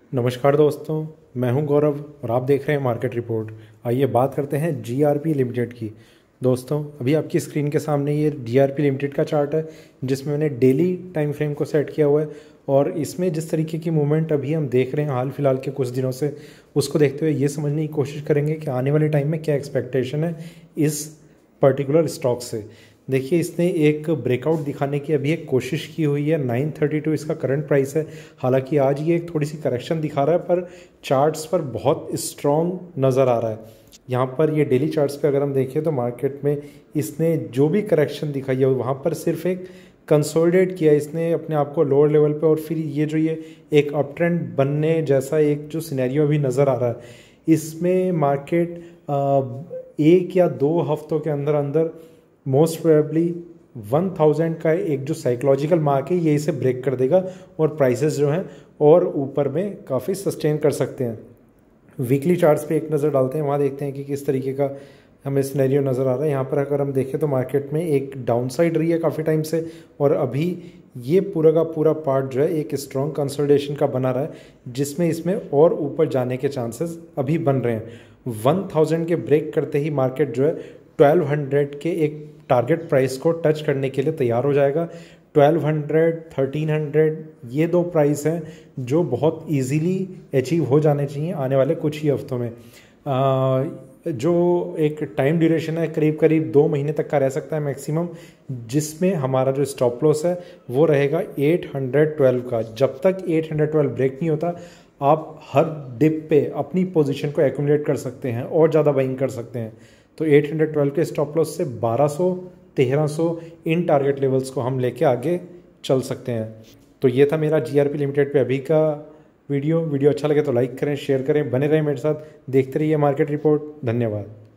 नमस्कार दोस्तों, मैं हूं गौरव और आप देख रहे हैं मार्केट रिपोर्ट। आइए बात करते हैं जीआरपी लिमिटेड की। दोस्तों, अभी आपकी स्क्रीन के सामने ये जीआरपी लिमिटेड का चार्ट है जिसमें मैंने डेली टाइम फ्रेम को सेट किया हुआ है और इसमें जिस तरीके की मूवमेंट अभी हम देख रहे हैं हाल फिलहाल के कुछ दिनों से, उसको देखते हुए ये समझने की कोशिश करेंगे कि आने वाले टाइम में क्या एक्सपेक्टेशन है इस पर्टिकुलर स्टॉक से। देखिए, इसने एक ब्रेकआउट दिखाने की अभी एक कोशिश की हुई है। 932 इसका करंट प्राइस है। हालांकि आज ये एक थोड़ी सी करेक्शन दिखा रहा है पर चार्ट्स पर बहुत स्ट्रॉन्ग नज़र आ रहा है। यहाँ पर ये डेली चार्ट्स पे अगर हम देखें तो मार्केट में इसने जो भी करेक्शन दिखाई है वहाँ पर सिर्फ एक कंसोलिडेट किया इसने अपने आप को लोअर लेवल पे, और फिर ये एक अप ट्रेंड बनने जैसा एक जो सिनेरियो अभी नज़र आ रहा है, इसमें मार्केट एक या दो हफ्तों के अंदर अंदर मोस्ट प्रोबेबली 1000 का एक जो साइकोलॉजिकल मार्क है ये इसे ब्रेक कर देगा और प्राइसेस जो हैं और ऊपर में काफ़ी सस्टेन कर सकते हैं। वीकली चार्ट्स पे एक नज़र डालते हैं, वहाँ देखते हैं कि किस तरीके का हमें सिनेरियो नज़र आ रहा है। यहाँ पर अगर हम देखें तो मार्केट में एक डाउनसाइड रही है काफ़ी टाइम से और अभी ये पूरा का पूरा पार्ट जो है एक स्ट्रॉन्ग कंसोलिडेशन का बना रहा है, जिसमें इसमें और ऊपर जाने के चांसेस अभी बन रहे हैं। 1000 के ब्रेक करते ही मार्केट जो है 1200 के एक टारगेट प्राइस को टच करने के लिए तैयार हो जाएगा। 1200, 1300 ये दो प्राइस हैं जो बहुत इजीली अचीव हो जाने चाहिए आने वाले कुछ ही हफ्तों में। जो एक टाइम ड्यूरेशन है करीब करीब 2 महीने तक का रह सकता है मैक्सिमम, जिसमें हमारा जो स्टॉप लॉस है वो रहेगा 812 का। जब तक 812 ब्रेक नहीं होता आप हर डिप पे अपनी पोजीशन को एक्यूमुलेट कर सकते हैं और ज़्यादा बाइंग कर सकते हैं। तो 812 के स्टॉप लॉस से 1200, 1300 इन टारगेट लेवल्स को हम लेके आगे चल सकते हैं। तो ये था मेरा जीआरपी लिमिटेड पे अभी का वीडियो अच्छा लगे तो लाइक करें, शेयर करें, बने रहें मेरे साथ, देखते रहिए मार्केट रिपोर्ट। धन्यवाद।